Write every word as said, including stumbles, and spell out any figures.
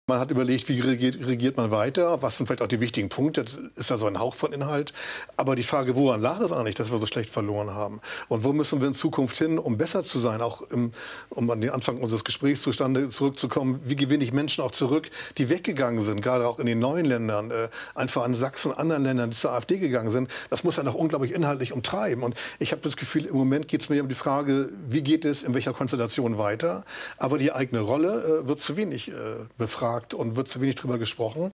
Man hat überlegt, wie regiert, regiert man weiter, was sind vielleicht auch die wichtigen Punkte. Das ist ja so ein Hauch von Inhalt. Aber die Frage, woran lag es eigentlich, dass wir so schlecht verloren haben? Und wo müssen wir in Zukunft hin, um besser zu sein? Auch im, um an den Anfang unseres Gesprächs zustande zurückzukommen, wie gewinne ich Menschen auch zurück, die weggegangen sind, gerade auch in den neuen Ländern, äh, einfach an Sachsen, anderen Ländern, die zur AfD gegangen sind. Das muss ja noch unglaublich inhaltlich umtreiben. Und ich habe das Gefühl, im Moment geht es mir um die Frage, wie geht es in welcher Konstellation weiter? Aber die eigene Rolle äh, wird zu wenig äh, befragt und wird zu wenig darüber gesprochen.